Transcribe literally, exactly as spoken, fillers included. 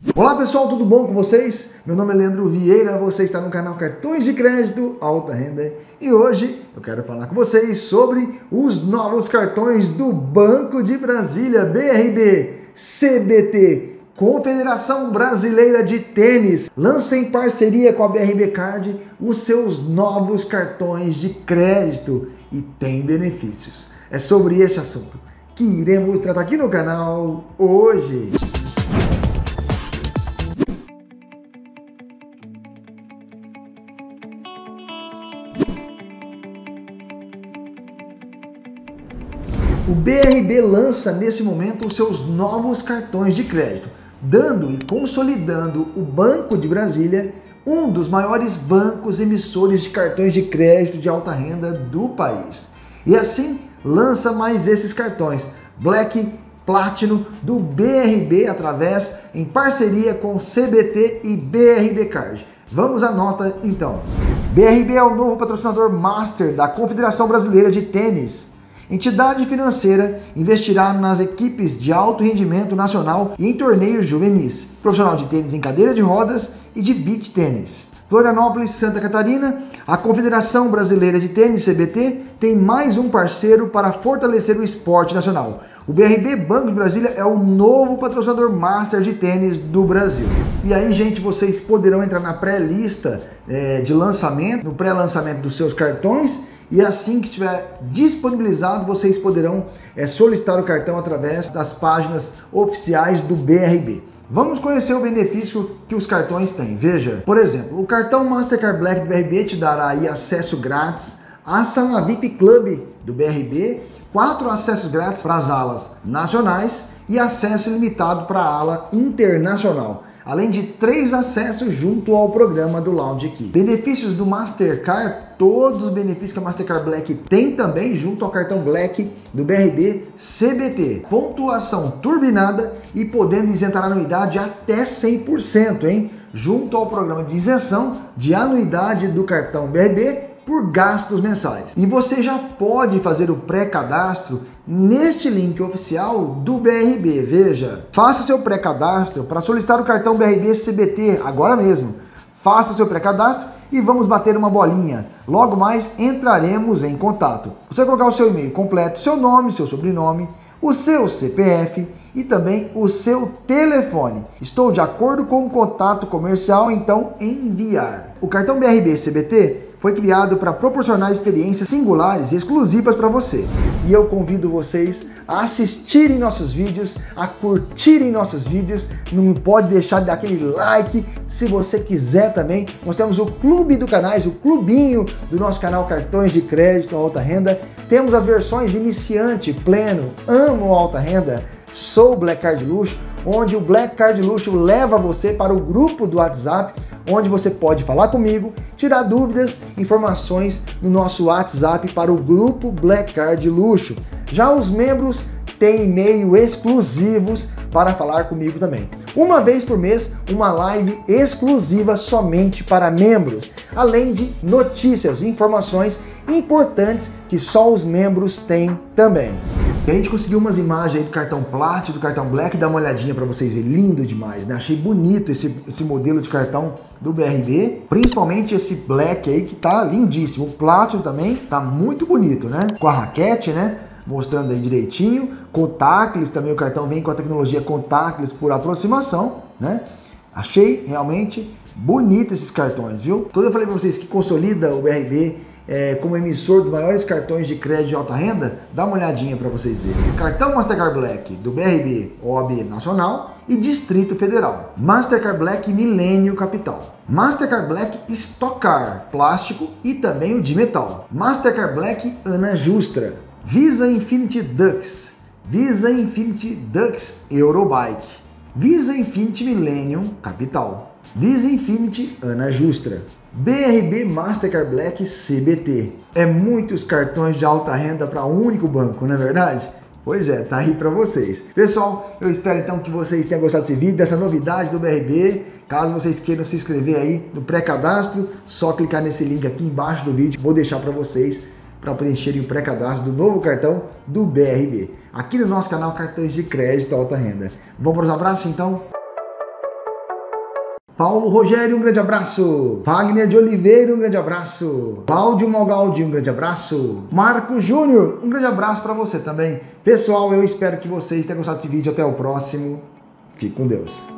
Olá pessoal, tudo bom com vocês? Meu nome é Leandro Vieira, você está no canal Cartões de Crédito Alta Renda e hoje eu quero falar com vocês sobre os novos cartões do Banco de Brasília, B R B, C B T, Confederação Brasileira de Tênis. Lança em parceria com a B R B Card os seus novos cartões de crédito e tem benefícios. É sobre este assunto que iremos tratar aqui no canal hoje. O B R B lança nesse momento os seus novos cartões de crédito, dando e consolidando o Banco de Brasília, um dos maiores bancos emissores de cartões de crédito de alta renda do país. E assim lança mais esses cartões Black, Platinum do B R B através em parceria com C B T e B R B Card. Vamos à nota então. B R B é o novo patrocinador master da Confederação Brasileira de Tênis. Entidade financeira investirá nas equipes de alto rendimento nacional e em torneios juvenis, profissional de tênis em cadeira de rodas e de beach tênis. Florianópolis, Santa Catarina, a Confederação Brasileira de Tênis, C B T, tem mais um parceiro para fortalecer o esporte nacional. O B R B Banco de Brasília é o novo patrocinador master de tênis do Brasil. E aí, gente, vocês poderão entrar na pré-lista é, de lançamento, no pré-lançamento dos seus cartões, e assim que estiver disponibilizado, vocês poderão é, solicitar o cartão através das páginas oficiais do B R B. Vamos conhecer o benefício que os cartões têm. Veja, por exemplo, o cartão Mastercard Black do B R B te dará aí acesso grátis à sala V I P Club do B R B, quatro acessos grátis para as alas nacionais e acesso ilimitado para a ala internacional, além de três acessos junto ao programa do Lounge Key. Benefícios do Mastercard, todos os benefícios que a Mastercard Black tem também junto ao cartão Black do B R B C B T. Pontuação turbinada e podendo isentar a anuidade até cem por cento, hein? Junto ao programa de isenção de anuidade do cartão B R B por gastos mensais. E você já pode fazer o pré-cadastro neste link oficial do B R B. Veja, faça seu pré-cadastro para solicitar o cartão B R B C B T agora mesmo. Faça seu pré-cadastro e vamos bater uma bolinha. Logo mais entraremos em contato. Você vai colocar o seu e-mail completo, seu nome, seu sobrenome, o seu C P F e também o seu telefone. Estou de acordo com o contato comercial, então enviar. O cartão B R B C B T foi criado para proporcionar experiências singulares e exclusivas para você. E eu convido vocês a assistirem nossos vídeos, a curtirem nossos vídeos. Não pode deixar de dar aquele like. Se você quiser também, nós temos o clube do canais, o clubinho do nosso canal Cartões de Crédito Alta Renda. Temos as versões iniciante, pleno, amo alta renda, sou Black Card Luxo, onde o Black Card Luxo leva você para o grupo do WhatsApp, onde você pode falar comigo, tirar dúvidas, informações no nosso WhatsApp para o grupo Black Card Luxo. Já os membros têm e-mail exclusivos para falar comigo também. Uma vez por mês, uma live exclusiva somente para membros, além de notícias e informações importantes que só os membros têm também. E a gente conseguiu umas imagens aí do cartão Plat, do cartão Black, dá uma olhadinha para vocês verem, lindo demais, né? Achei bonito esse, esse modelo de cartão do B R B, principalmente esse Black aí que tá lindíssimo. O Platinum também tá muito bonito, né? Com a raquete, né? Mostrando aí direitinho. Contactless também, o cartão vem com a tecnologia contactless por aproximação, né? Achei realmente bonito esses cartões, viu? Quando eu falei para vocês que consolida o B R B É, como emissor dos maiores cartões de crédito de alta renda, dá uma olhadinha para vocês verem. Cartão Mastercard Black do B R B O A B Nacional e Distrito Federal. Mastercard Black Milênio Capital. Mastercard Black Stock Car plástico e também o de metal. Mastercard Black Ana Justra. Visa Infinity Dux. Visa Infinity Dux Eurobike. Visa Infinity Millennium Capital. Visa Infinity Ana Justra. B R B Mastercard Black C B T. É muitos cartões de alta renda para um único banco, não é verdade? Pois é, tá aí para vocês. Pessoal, eu espero então que vocês tenham gostado desse vídeo, dessa novidade do B R B. Caso vocês queiram se inscrever aí no pré-cadastro, só clicar nesse link aqui embaixo do vídeo. Vou deixar para vocês para preencherem o pré-cadastro do novo cartão do B R B. Aqui no nosso canal Cartões de Crédito Alta Renda. Vamos para os abraços então? Paulo Rogério, um grande abraço. Wagner de Oliveira, um grande abraço. Cláudio Malgaldi, um grande abraço. Marco Júnior, um grande abraço para você também. Pessoal, eu espero que vocês tenham gostado desse vídeo. Até o próximo. Fique com Deus.